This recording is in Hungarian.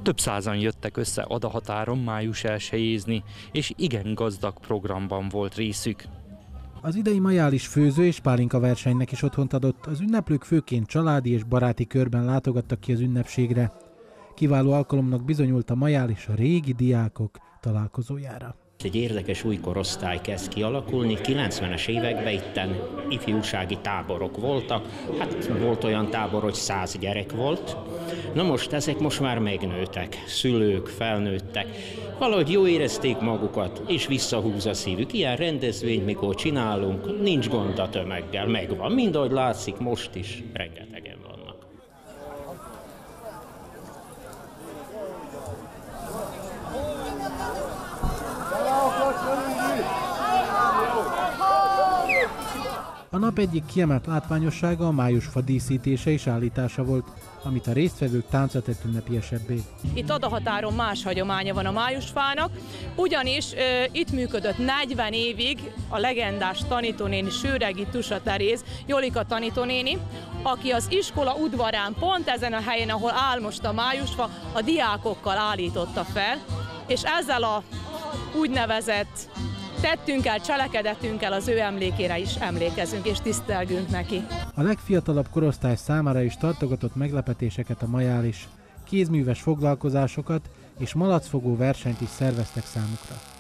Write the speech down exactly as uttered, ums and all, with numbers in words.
Több százan jöttek össze Adahatáron május elsejézni, és igen gazdag programban volt részük. Az idei majális főző és pálinka versenynek is otthont adott, az ünneplők főként családi és baráti körben látogattak ki az ünnepségre. Kiváló alkalomnak bizonyult a majális a régi diákok találkozójára. Egy érdekes új korosztály kezd kialakulni, kilencvenes években itten ifjúsági táborok voltak, hát volt olyan tábor, hogy száz gyerek volt. Na most ezek most már megnőtek, szülők, felnőttek, valahogy jó érezték magukat, és visszahúz a szívük. Ilyen rendezvényt, mikor csinálunk, nincs gond a tömeggel, megvan. Mind ahogy látszik, most is rengetegen vannak. A nap egyik kiemelt látványossága a májusfa díszítése és állítása volt, amit a résztvevők táncra tett ünnepélyesebbé. Itt Adahatáron más hagyománya van a májusfának, ugyanis e, itt működött negyven évig a legendás tanítónéni Sőregi Tusa Teréz, Jolika tanítónéni, aki az iskola udvarán, pont ezen a helyen, ahol áll most a májusfa, a diákokkal állította fel, és ezzel a úgynevezett tettünkkel, cselekedetünkkel az ő emlékére is emlékezünk és tisztelgünk neki. A legfiatalabb korosztály számára is tartogatott meglepetéseket a majális, kézműves foglalkozásokat és malacfogó versenyt is szerveztek számukra.